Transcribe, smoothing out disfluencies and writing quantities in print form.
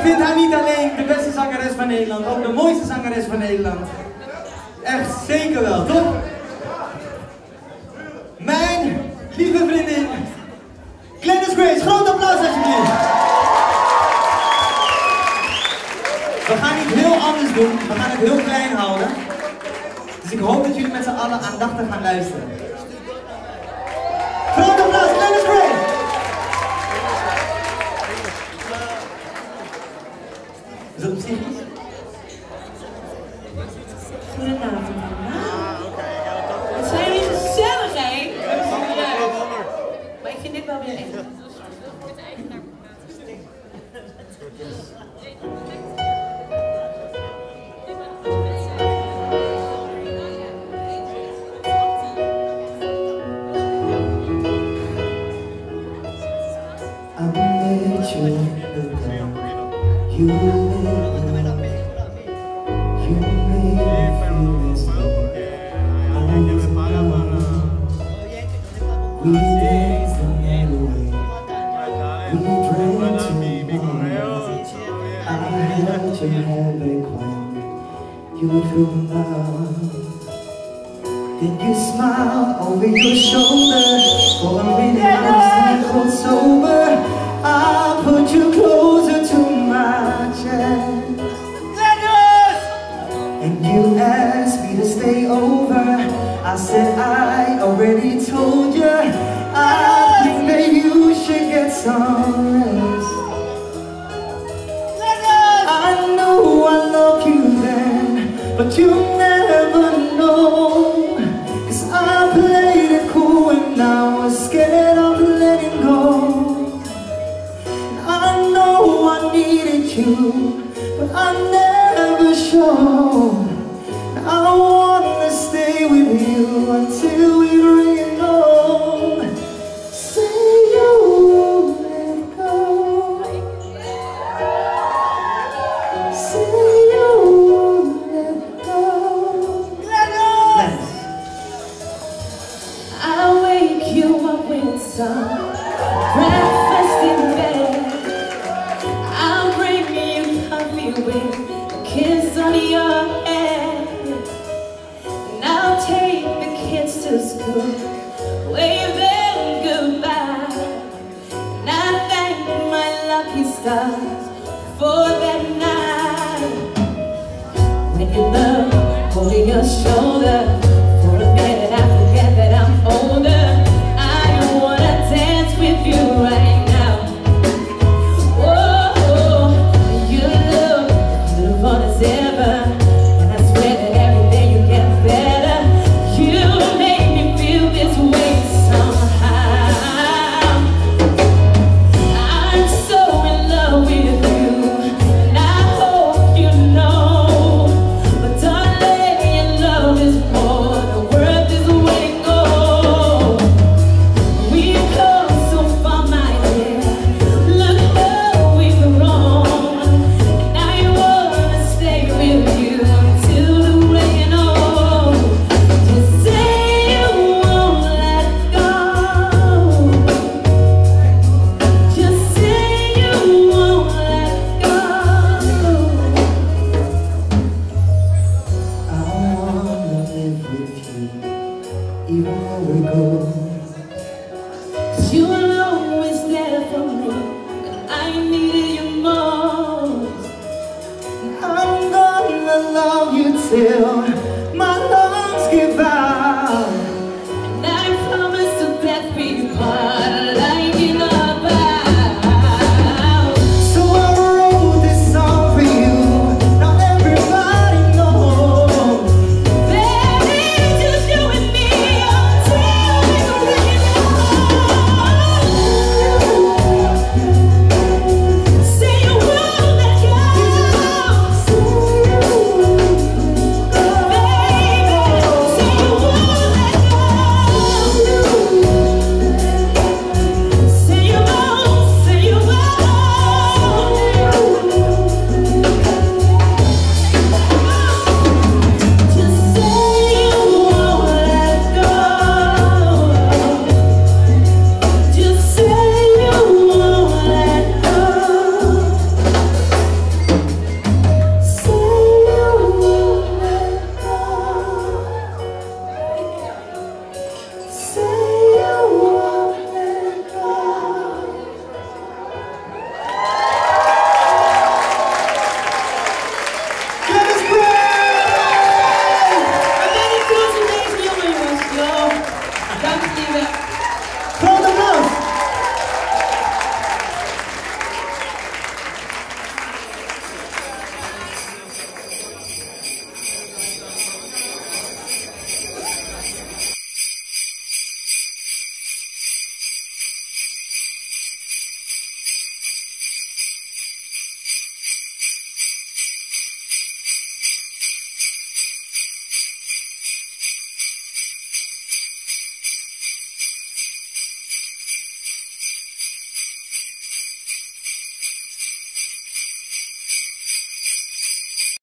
vind haar niet alleen de beste zangeres van Nederland, ook de mooiste zangeres van Nederland. Echt zeker wel, toch? Mijn lieve vriendin, Glennis. Groot applaus alsjeblieft. We gaan niet heel anders doen, we gaan het heel klein houden. Dus ik hoop dat jullie met z'n allen aandachtig gaan luisteren. Groot applaus, Glennis. Is dat psychisch? Goedenavond. Het zijn jullie gezellig, hè? Maar ik vind dit wel weer echt. You made me feel as though I was alone. We danced the night away. We drank too much. I held your hair back when you were feeling love. Then you smiled over your shoulder. For a minute I was like cold sober. I put you closer to my chest. And you asked me to stay over. I said I already told you. I think that you should get some rest. I know I love you then, but you never know. 'Cause I played it cool and I was scared of letting go. I know I needed you, but I never showed. I wanna stay with you until we bring home. Say you won't let go. Say you won't let go. I'll wake you up with some breakfast in bed. I'll bring you coffee with a kiss on your head. And I'll take the kids to school, wave them goodbye. And I thank my lucky stars for that night. When you love holding your shoulder, for a minute I forget that I'm older. I wanna dance with you right now. Whoa, you look beautiful as ever, and I swear that every day you get better. You make me feel this way somehow. I'm so in love with you, and I hope you know. But darling, your love is more than worth this waiting on. We've come so far, my dear. Look how we've grown, and I wanna stay with you until the rain on. Just say you won't let go. Just say you won't let go. I wanna live with you, even when we go. 'Cause you were always there for me when I needed you most. I'm gonna love you till